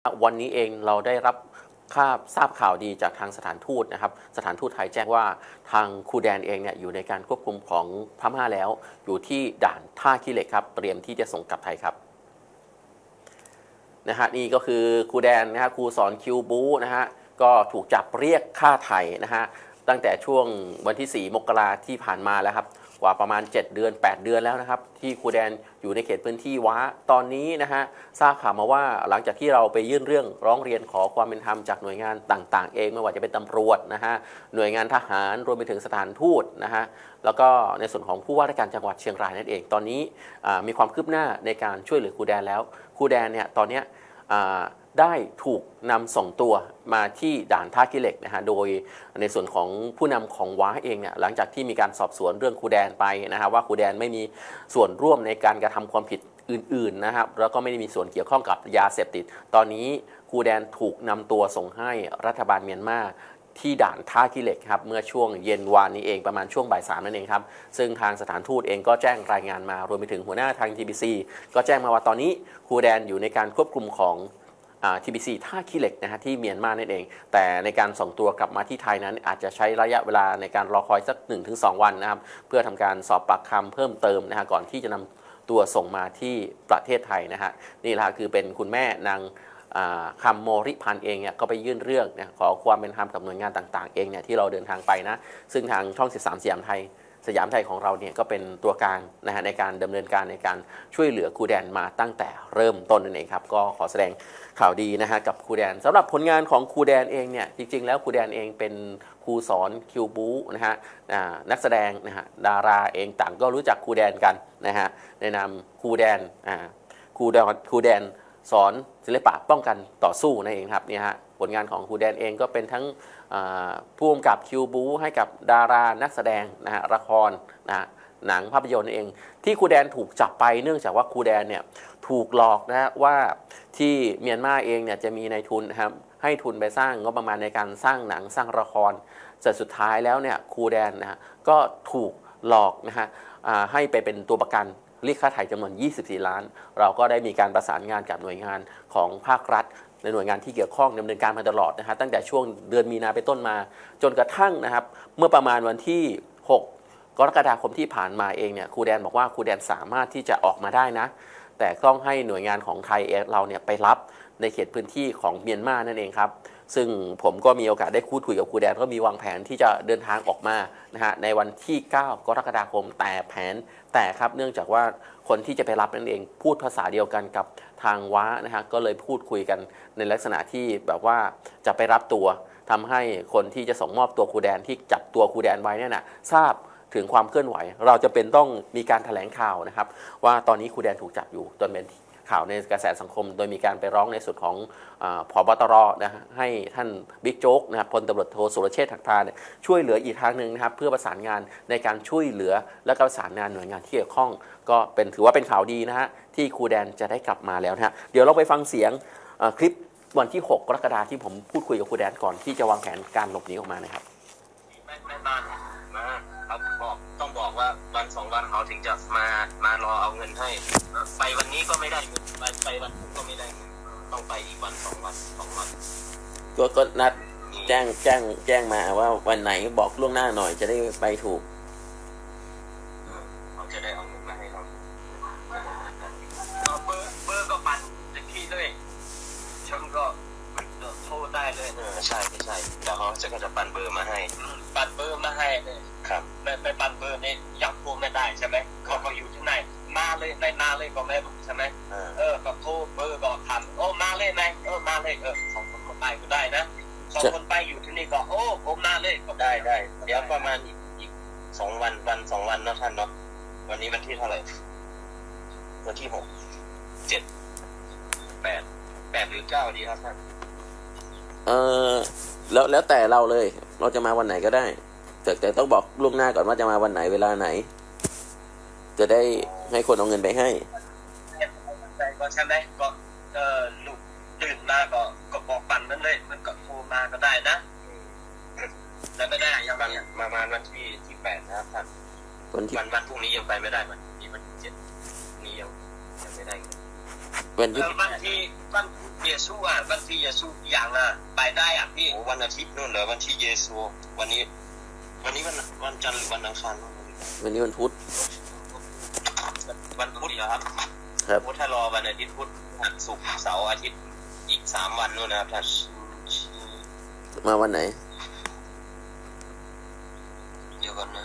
วันนี้เองเราได้รับทราบข่าวดีจากทางสถานทูตนะครับสถานทูตไทยแจ้งว่าทางครูแดนเองเนี่ยอยู่ในการควบคุมของพม่าแล้วอยู่ที่ด่านท่าขี้เหล็กครับเตรียมที่จะส่งกลับไทยครับนะฮะนี่ก็คือครูแดนนะฮะครูสอนคิวบูนะฮะก็ถูกจับเรียกค่าไถ่นะฮะตั้งแต่ช่วงวันที่4 มกราที่ผ่านมาแล้วครับกว่าประมาณ7 เดือน 8 เดือนแล้วนะครับที่ครูแดนอยู่ในเขตพื้นที่ว้าตอนนี้นะฮะทราบข่าวมาว่าหลังจากที่เราไปยื่นเรื่องร้องเรียนขอความเป็นธรรมจากหน่วยงานต่างๆเองไม่ว่าจะเป็นตำรวจนะฮะหน่วยงานทหารรวมไปถึงสถานทูตนะฮะแล้วก็ในส่วนของผู้ว่าราชการจังหวัดเชียงรายนั่นเองตอนนี้มีความคืบหน้าในการช่วยเหลือครูแดนแล้วครูแดนเนี่ยตอนนี้ได้ถูกนำส่งตัวมาที่ด่านท่าขี้เหล็กนะฮะโดยในส่วนของผู้นำของว้าเองเนี่ยหลังจากที่มีการสอบสวนเรื่องครูแดนไปนะฮะว่าครูแดนไม่มีส่วนร่วมในการกระทำความผิดอื่นๆนะครับแล้วก็ไม่ได้มีส่วนเกี่ยวข้องกับยาเสพติดตอนนี้ครูแดนถูกนำตัวส่งให้รัฐบาลเมียนมาที่ด่านท่าขี้เหล็กครับเมื่อช่วงเย็นวานนี้เองประมาณช่วงบ่าย 3นั่นเองครับซึ่งทางสถานทูตเองก็แจ้งรายงานมารวมไปถึงหัวหน้าทาง TBC ก็แจ้งมาว่าตอนนี้ครูแดนอยู่ในการควบคุมของTBC ท่าขี้เหล็กนะฮะที่เมียนมานั่นเองแต่ในการส่งตัวกลับมาที่ไทยนั้นอาจจะใช้ระยะเวลาในการรอคอยสัก 1-2 วันนะครับเพื่อทำการสอบปากคำเพิ่มเติมนะฮะก่อนที่จะนำตัวส่งมาที่ประเทศไทยนะฮะนี่แหละคือเป็นคุณแม่นางคำโมริพันธ์เองเนี่ยก็ไปยื่นเรื่องนะขอความเป็นธรรมกับหน่วยงานต่างๆเองเนี่ยที่เราเดินทางไปนะซึ่งทางช่อง13สยามไทยของเราเนี่ยก็เป็นตัวกลางนะฮะในการดำเนินการในการช่วยเหลือครูแดนมาตั้งแต่เริ่มต้นนั่นเองครับก็ขอแสดงข่าวดีนะฮะกับครูแดนสำหรับผลงานของครูแดนเองเนี่ยจริงๆแล้วครูแดนเองเป็นครูสอนคิวบูนะฮะนักแสดงนะฮะดาราเองต่างก็รู้จักครูแดนกันนะฮะในนามครูแดนครูแดนสอนศิลปะป้องกันต่อสู้นั่นเองครับนี่ฮะผลงานของครูแดนเองก็เป็นทั้งผู้กำกับคิวบูให้กับดารานักแสดงนะฮะละครนะหนังภาพยนตร์เองที่ครูแดนถูกจับไปเนื่องจากว่าครูแดนเนี่ยถูกหลอกนะว่าที่เมียนมาเองเนี่ยจะมีนายทุนนะครับให้ทุนไปสร้างงบประมาณในการสร้างหนังสร้างละครแต่สุดท้ายแล้วเนี่ยครูแดนนะฮะก็ถูกหลอกนะฮะให้ไปเป็นตัวประกันเรียกค่าไถ่จำนวน24 ล้านเราก็ได้มีการประสานงานกับหน่วยงานของภาครัฐในหน่วยงานที่เกี่ยวข้องดำเนินการมาตลอดนะฮะตั้งแต่ช่วงเดือนมีนาเป็นต้นมาจนกระทั่งนะครับเมื่อประมาณวันที่6 กรกฎาคมที่ผ่านมาเองเนี่ยครูแดนบอกว่าครูแดนสามารถที่จะออกมาได้นะแต่ต้องให้หน่วยงานของไทยเราเนี่ยไปรับในเขตพื้นที่ของเมียนมานั่นเองครับซึ่งผมก็มีโอกาสได้พูดคุยกับครูแดนก็มีวางแผนที่จะเดินทางออกมานะฮะในวันที่9 กรกฎาคมแต่แผนแต่ครับเนื่องจากว่าคนที่จะไปรับนั่นเองพูดภาษาเดียวกันกับทางว้านะฮะก็เลยพูดคุยกันในลักษณะที่แบบว่าจะไปรับตัวทำให้คนที่จะส่งมอบตัวครูแดนที่จับตัวครูแดนไว้เนี่ยนะทราบถึงความเคลื่อนไหวเราจะเป็นต้องมีการแถลงข่าวนะครับว่าตอนนี้ครูแดนถูกจับอยู่จนเป็นข่าวในกระแสสังคมโดยมีการไปร้องในส่วนของผบ.ตร.นะให้ท่านบิ๊กโจ๊กนะครับพลตำรวจโทสุรเชษฐ์หักพานช่วยเหลืออีกทางหนึ่งนะครับเพื่อประสานงานในการช่วยเหลือและประสานงานหน่วยงานที่เกี่ยวข้องก็เป็นถือว่าเป็นข่าวดีนะฮะที่ครูแดนจะได้กลับมาแล้วนะฮะเดี๋ยวเราไปฟังเสียงคลิปวันที่6 กรกฎาคมที่ผมพูดคุยกับครูแดนก่อนที่จะวางแผนการหลบหนีออกมานะครับไม่นานมาเขาต้องบอกว่าวัน2 วันเขาถึงจะมารอเอาเงินให้ไปวันนี้ก็ไม่ได้เงินไปวันพุธก็ไม่ได้เงินต้องไปอีกวัน2 วันก็นัดแจ้งมาว่าวันไหนบอกล่วงหน้าหน่อยจะได้ไปถูกเขาจะได้เอาเงินมาให้เราเบอร์ก็ปั่นจะขี้เลยฉันก็โทรได้เลยใช่แต่เขาจะปั่นเบอร์มาให้ปั่นเบอร์มาให้เลยครับไปปั่นเบอร์นี่ยังโทรไม่ได้ใช่ไหมเขาอยู่ที่ไหนมาเลยในนาเลยก็ไม่รู้ใช่ไหมก็โทรเบอร์ก็ถามโอ้มาเลยไหมมาเลย2 คนไปก็ได้นะ2 คนไปอยู่ที่นี่ก็โอ้ผมมาเลยก็ได้เดี๋ยวประมาณอีก2 วัน2 วันเนาะท่านเนาะวันนี้วันที่เท่าไหร่วันที่6 7 8หรือ9ดีครับท่านแล้วแต่เราเลยเราจะมาวันไหนก็ได้แต่ต้องบอกล่วงหน้าก่อนว่าจะมาวันไหนเวลาไหนจะได้ให้คนเอาเงินไปให้ก็ใช่ไหมก็ลูกตื่นมาก็บอกปั่นนั่นเลยมันก็โทรมาก็ได้นะแล้วไม่ได้ยังประมาณวันที่8นะครับท่านวันพรุ่งนี้ยังไปไม่ได้วันที่7นี้ยังไม่ได้วันที่วันเยซูอ่ะวันที่เยซูอย่างอ่ะไปได้อ่ะพี่วันอาทิตย์นู่นเหรอวันที่เยซูวันนี้วันจันทร์หรือวันอังคารวันนี้วันพุธวันพุธเหรอครับครับพุธถ้ารอวันอาทิตย์พุธศุกร์เสาร์อาทิตย์อีก3 วันนู่นนะครับท่านมาวันไหนเดี๋ยวก่อนนะ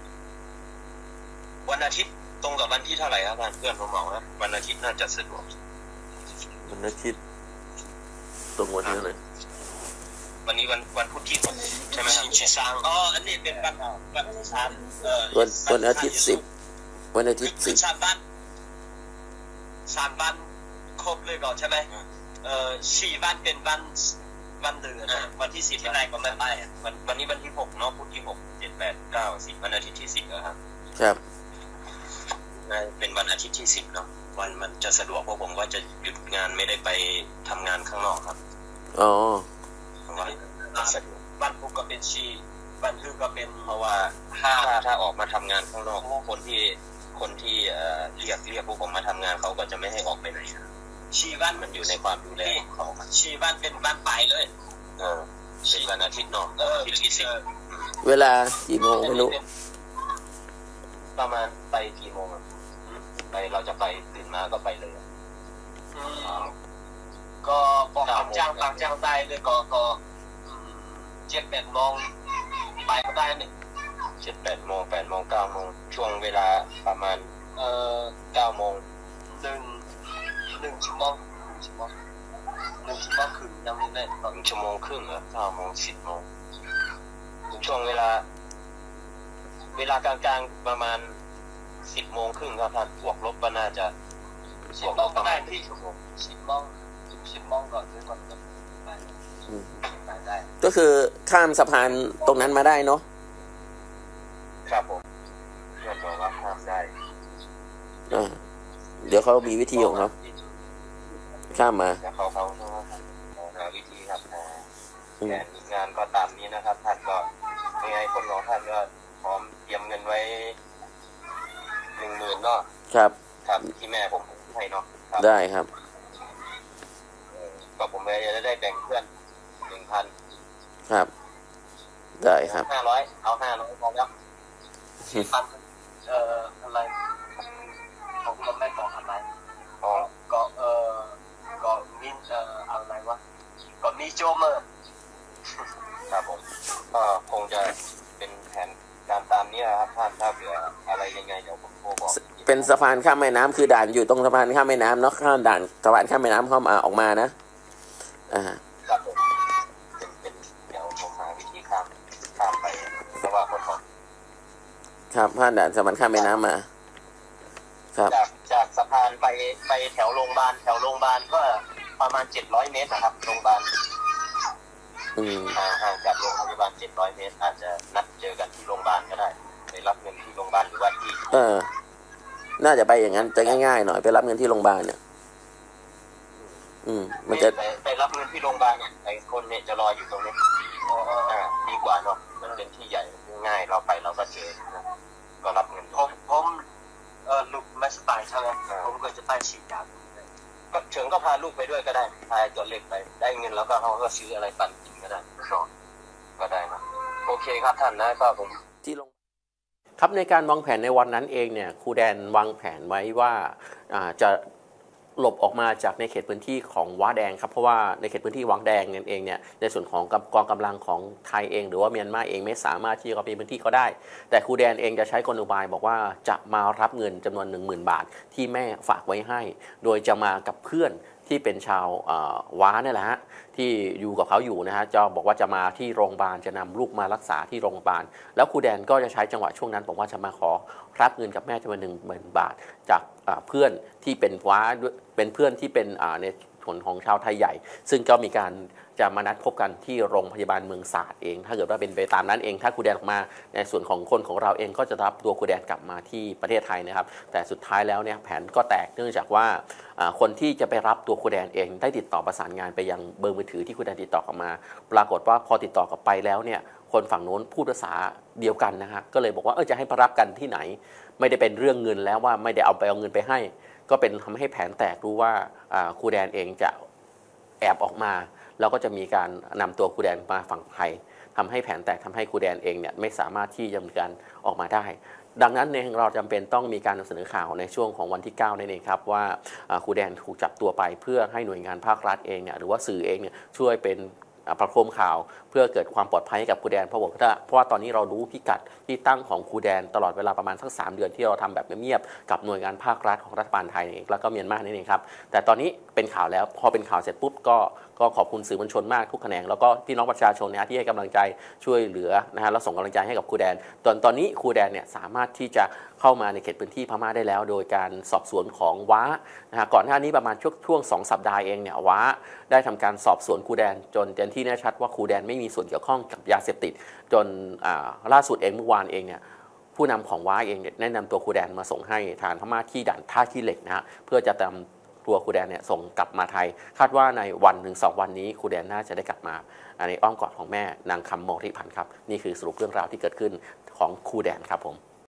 วันอาทิตย์ตรงกับวันที่เท่าไหร่ครับท่านเพื่อนผมบอกนะวันอาทิตย์น่าจะสะดวกวันอาทิตย์ตรงวันนี้เลยวันนี้วันพุธที่6ใช่ไหมครับอ๋ออันนี้เป็นวันที่3 วันอาทิตย์10วันอาทิตย์10 3 วันครบเลยก่อนใช่ไหม4 วันเป็นวันเดือนวันที่10ที่ไหนก็ไม่ไปวันนี้วันที่6เนาะพุธที่6 7 8 9 10วันอาทิตย์ที่10นะครับครับเป็นวันอาทิตย์ที่10เนาะวันมันจะสะดวกเพราะผมว่าจะหยุดงานไม่ได้ไปทำงานข้างนอกครับอ๋อวันพุธก็เป็นวันพุธก็เป็นเพราะว่าถ้าออกมาทำงานข้างนอกคนที่เรียกพวกผมมาทำงานเขาก็จะไม่ให้ออกไปไหนวันมันอยู่ในความดูแลของเขาวันเป็นวันไปเลยเป็นวันอาทิตย์เนาะที่10 เวลากี่โมงไม่รู้ประมาณไปกี่โมงไปเราจะไปตื่นมาก็ไปเลยก็บอกบางจ้างได้เลยก็7-8 โมงไปก็ได้นี่7-8 โมง8 โมง 9 โมงช่วงเวลาประมาณ9 โมง1 ชั่วโมงครึ่งยังไม่ได้1 ชั่วโมงครึ่งเหรอ9 โมง 10 โมงช่วงเวลากลางๆประมาณ10 โมงครึ่งครับท่านบวกลบก็น่าจะ10 โมงก็ได้ที่10 โมงก่อนด้วยก่อนไปได้ก็คือข้ามสะพานตรงนั้นมาได้เนาะครับผมเพื่อนบอกว่าข้ามได้เดี๋ยวเขามีวิธีของเขาข้ามมาเขาหาวิธีครับแผนงานก็ตามนี้นะครับท่านก็ยังไงคนของท่านก็พร้อมเตรียมเงินไว้10,000เนาะครับที่แม่ผมให้เนาะได้ครับก็ผมจะได้แบ่งเพื่อน 1,000 ครับได้ครับ 500เอา500พอแล้วอะไรผมก็ไม่บอกอะไรก็มินอะไรวะก็มีโจเมอร์ครับผมก็คงจะเป็นแผนการตามนี้ครับท่านถ้าเผื่ออะไรยังไงเดี๋ยวผมโทรบอกเป็นสะพานข้ามแม่น้ำคือด่านอยู่ตรงสะพานข้ามแม่น้ำเนาะข้ามด่านสะพานข้ามแม่น้ำเข้ามาออกมานะครับผมเดี๋ยวผมหาวิธีข้ามไปเพราะว่าคนของครับผ่านด่านสะพานข้ามแม่น้ำมาครับจากสะพานไปแถวโรงพยาบาลก็ประมาณ700 เมตรนะครับโรงพยาบาลห่างจากโรงพยาบาล700 เมตรอาจจะนัดเจอกันที่โรงพยาบาลก็ได้ไปรับเงินที่โรงพยาบาลหรือว่าที่น่าจะไปอย่างนั้นจะง่ายๆหน่อยไปรับเงินที่โรงพยาบาลเนี่ยมันจะไปรับเงินที่โรงพยาบาลเนี่ยไอ้คนเนี่ยจะรออยู่ตรงนี้ดีกว่าเนาะมันเป็นที่ใหญ่ง่ายเราไปเราก็เจอก็รับเงินผมลูกไม่สบายใช่ไหมผมก็จะไปฉีดยาก็เฉิงก็พาลูกไปด้วยก็ได้พาตัวเล็กไปได้เงินแล้วก็เขาก็ซื้ออะไรปั่นกินก็ได้ก็ได้นะโอเคครับท่านนะก็ผมที่ลงครับในการวางแผนในวันนั้นเองเนี่ยครูแดนวางแผนไว้ว่าจะหลบออกมาจากในเขตพื้นที่ของว้าแดงครับเพราะว่าในเขตพื้นที่ว้าแดงนั่นเองเนี่ยในส่วนของกองกำลังของไทยเองหรือว่าเมียนมาเองไม่สามารถที่จะเข้าไปพื้นที่เขาได้แต่ครูแดนเองจะใช้กลอุบายบอกว่าจะมารับเงินจำนวน 10,000 บาทที่แม่ฝากไว้ให้โดยจะมากับเพื่อนที่เป็นชาวว้าเนี่ยแหละฮะที่อยู่กับเขาอยู่นะฮะจะบอกว่าจะมาที่โรงพยาบาลจะนำลูกมารักษาที่โรงพยาบาลแล้วครูแดนก็จะใช้จังหวะช่วงนั้นบอกว่าจะมาขอรับเงินกับแม่จำนวน 10,000 บาทจากเพื่อนที่เป็นว้าเป็นเพื่อนที่เป็นในส่วนของชาวไทยใหญ่ซึ่งก็มีการจะมานัดพบกันที่โรงพยาบาลเมืองศาสตร์เองถ้าเกิดว่าเป็นไปตามนั้นเองถ้าครูแดนออกมาในส่วนของคนของเราเองก็จะรับตัวครูแดนกลับมาที่ประเทศไทยนะครับแต่สุดท้ายแล้วเนี่ยแผนก็แตกเนื่องจากว่าคนที่จะไปรับตัวครูแดนเองได้ติดต่อประสานงานไปยังเบอร์มือถือที่ครูแดนติดต่อกลับมาปรากฏว่าพอติดต่อกลับไปแล้วเนี่ยคนฝั่งโน้นพูดภาษาเดียวกันนะฮะก็เลยบอกว่าจะให้ไปรับกันที่ไหนไม่ได้เป็นเรื่องเงินแล้วว่าไม่ได้เอาเงินไปให้ก็เป็นทำให้แผนแตกรู้ว่าครูแดนเองจะแอบออกมาแล้วก็จะมีการนำตัวครูแดนมาฝั่งไทยทำให้แผนแตกทำให้ครูแดนเองเนี่ยไม่สามารถที่จะมีการออกมาได้ดังนั้นเนี่ยเราจำเป็นต้องมีการนำเสนอข่าวในช่วงของวันที่9นั่นเองครับว่าครูแดนถูกจับตัวไปเพื่อให้หน่วยงานภาครัฐเองเนี่ยหรือว่าสื่อเองเนี่ยช่วยเป็นประโคมข่าวเพื่อเกิดความปลอดภัยให้กับครูแดนเพราะว่าตอนนี้เรารู้พิกัดที่ตั้งของครูแดนตลอดเวลาประมาณสัก3 เดือนที่เราทำแบบเงียบๆกับหน่วยงานภาครัฐของรัฐบาลไทยแล้วก็เมียนมานี่เองครับแต่ตอนนี้เป็นข่าวแล้วพอเป็นข่าวเสร็จปุ๊บก็ขอบคุณสื่อมวลชนมากทุกแขนงแล้วก็พี่น้องประชาชนที่ให้กำลังใจช่วยเหลือนะฮะแล้วส่งกำลังใจให้กับครูแดนตอนนี้ครูแดนเนี่ยสามารถที่จะเข้ามาในเขตพื้นที่พม่าได้แล้วโดยการสอบสวนของว้านะฮะก่อนหน้านี้ประมาณช่วง2 สัปดาห์เองเนี่ยว้าได้ทำการสอบสวนครูแดนจนเป็นที่แน่ชัดว่าครูแดนไม่มีส่วนเกี่ยวข้องกับยาเสพติดจนล่าสุดเองเมื่อวานเองเนี่ยผู้นำของว้าเองเนี่ยแนะนำตัวครูแดนมาส่งให้ทางพม่าที่ด่านท่าขี้เหล็กนะฮะเพื่อจะนำตัวครูแดนเนี่ยส่งกลับมาไทยคาดว่าในวันถึง2 วันนี้ครูแดนน่าจะได้กลับมาในอ้อมกอดของแม่นางคำโมริพันธ์ครับนี่คือสรุปเรื่องราวที่เกิดขึ้นของครูแดนครับผม